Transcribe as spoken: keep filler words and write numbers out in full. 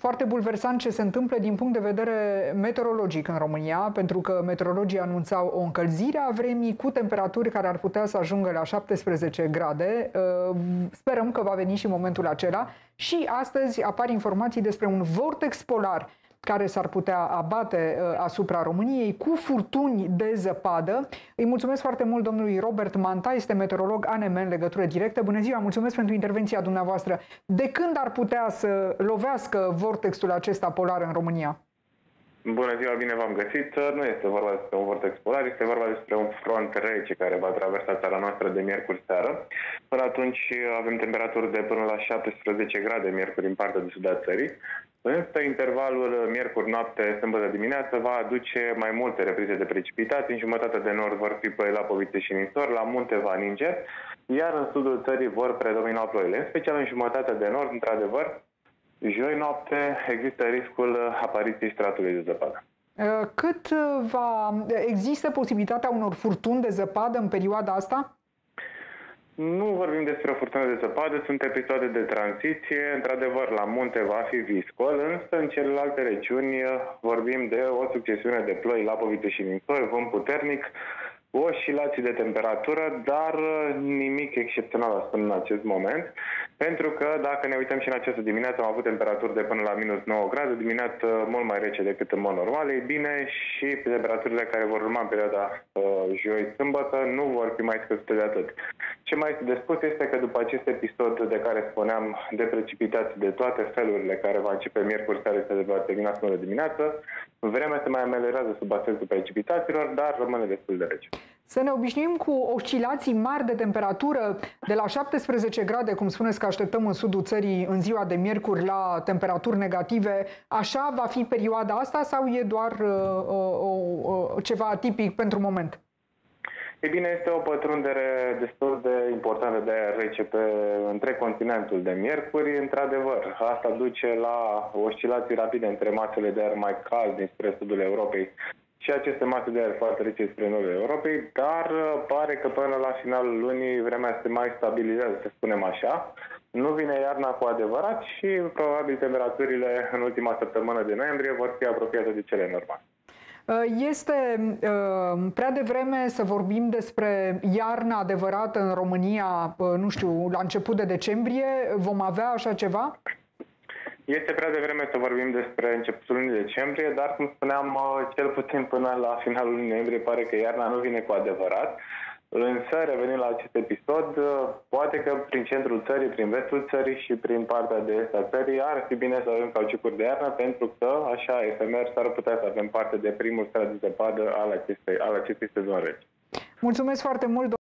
Foarte bulversant ce se întâmplă din punct de vedere meteorologic în România, pentru că meteorologii anunțau o încălzire a vremii cu temperaturi care ar putea să ajungă la șaptesprezece grade. Sperăm că va veni și momentul acela. Și astăzi apar informații despre un vortex polar care s-ar putea abate asupra României cu furtuni de zăpadă. Îi mulțumesc foarte mult domnului Robert Manta, este meteorolog A N M în legătură directă. Bună ziua, mulțumesc pentru intervenția dumneavoastră. De când ar putea să lovească vortexul acesta polar în România? Bună ziua, bine v-am găsit. Nu este vorba despre un vortex polar, este vorba despre un front rece care va traversa țara noastră de miercuri seară. Până atunci avem temperaturi de până la șaptesprezece grade miercuri în partea de sud a țării. Însă intervalul miercuri noapte, sâmbătă dimineață va aduce mai multe reprize de precipitații. În jumătatea de nord vor fi ploi la Povițe și Nistor, la munte va ninge, iar în sudul țării vor predomina ploile. În special în jumătatea de nord, într-adevăr, joi noapte există riscul apariției stratului de zăpadă. Cât va... Există posibilitatea unor furtuni de zăpadă în perioada asta? Nu vorbim despre o furtună de zăpadă, sunt episoade de tranziție. Într-adevăr, la munte va fi viscol, însă în celelalte regiuni vorbim de o succesiune de ploi la Povițe și Nistor, vânt puternic, oscilații de temperatură, dar nimic excepțional spun în acest moment. Pentru că dacă ne uităm și în această dimineață, am avut temperaturi de până la minus nouă grade, dimineață mult mai rece decât în mod normal. Ei bine, și temperaturile care vor urma în perioada uh, joi-sâmbătă nu vor fi mai scăzute de atât. Ce mai este de spus este că după acest episod de care spuneam de precipitații de toate felurile, care va începe miercuri seara, se va termina până dimineață, vremea se mai ameliorează sub aspectul precipitațiilor, dar rămâne destul de rece. Să ne obișnuim cu oscilații mari de temperatură de la șaptesprezece grade, cum spuneți că așteptăm în sudul țării în ziua de miercuri, la temperaturi negative. Așa va fi perioada asta sau e doar uh, uh, ceva atipic pentru moment? E bine, este o pătrundere destul de importantă de aer rece pe întreg continentul de miercuri. Într-adevăr, asta duce la oscilații rapide între masele de aer mai cald dinspre sudul Europei și aceste mase de aer foarte rece spre nordul Europei, dar pare că până la finalul lunii vremea se mai stabilizează, să spunem așa. Nu vine iarna cu adevărat și probabil temperaturile în ultima săptămână de noiembrie vor fi apropiate de cele normale. Este uh, prea devreme să vorbim despre iarna adevărată în România, uh, nu știu, la început de decembrie? Vom avea așa ceva? Este prea devreme să vorbim despre începutul lunii decembrie, dar, cum spuneam, cel puțin până la finalul lunii noiembrie pare că iarna nu vine cu adevărat. Însă, revenind la acest episod, poate că prin centrul țării, prin vestul țării și prin partea de est a țării ar fi bine să avem cauciucuri de iarnă, pentru că, așa, efemer, s-ar putea să avem parte de primul strat de zăpadă al acestei, al acestei sezon reci. Mulțumesc foarte mult!